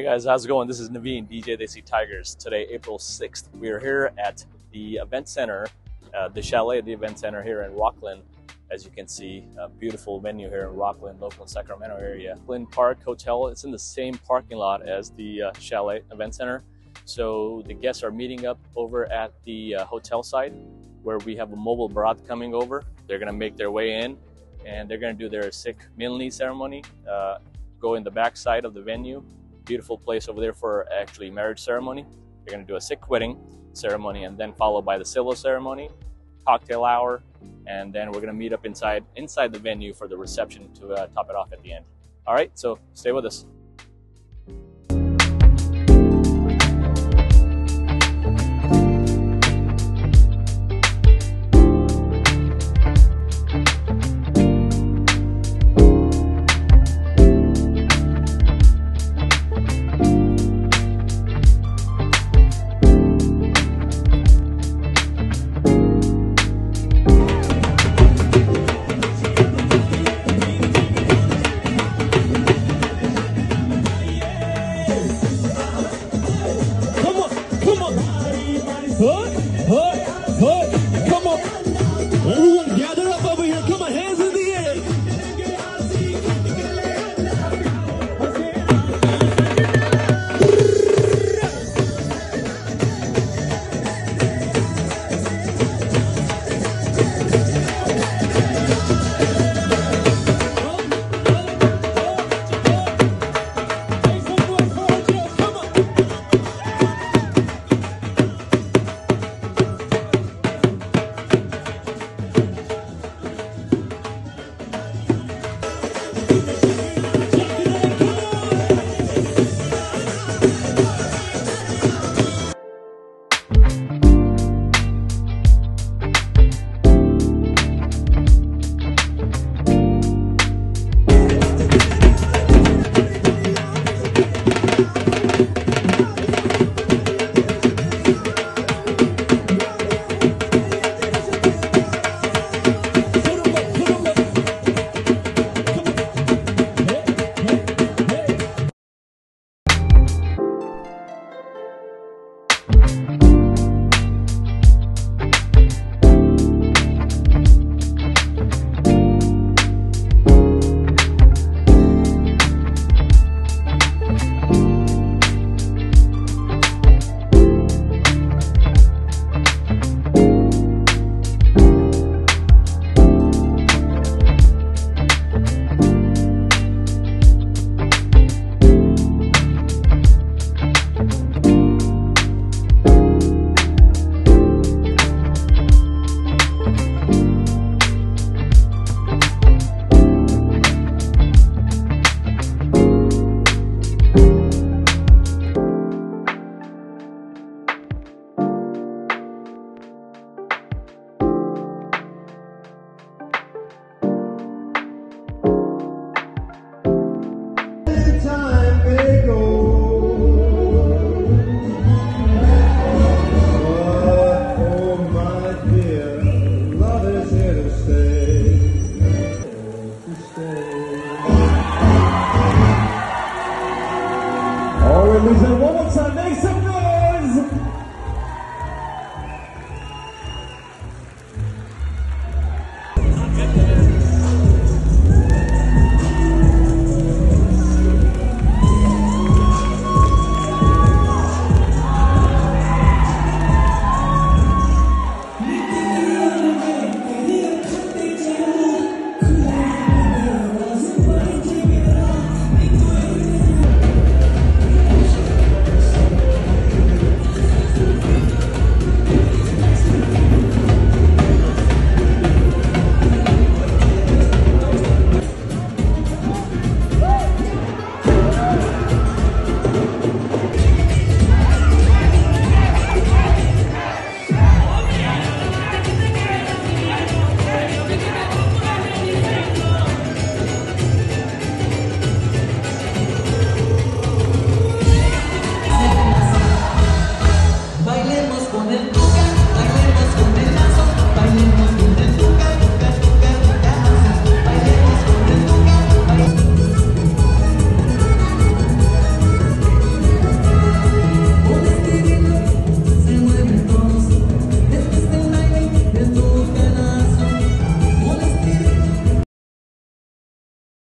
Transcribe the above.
guys, how's it going? This is Naveen, DJ They See Tigers. Today, April 6th, we are here at the event center, the Chalet at the event center here in Rocklin. As you can see, a beautiful venue here in Rocklin, local Sacramento area. Glen Park Hotel, it's in the same parking lot as the Chalet event center. So the guests are meeting up over at the hotel side where we have a mobile barat coming over. They're gonna make their way in and they're gonna do their Sikh Milni ceremony, go in the back side of the venue. Beautiful place over there for actually marriage ceremony. They're gonna do a Sikh wedding ceremony and then followed by the civil ceremony, cocktail hour, and then we're gonna meet up inside the venue for the reception to top it off at the end. All right, so stay with us. Come on. Everyone gather up over here. Come on, hands in the air. One more time, make some noise! Bailemos con el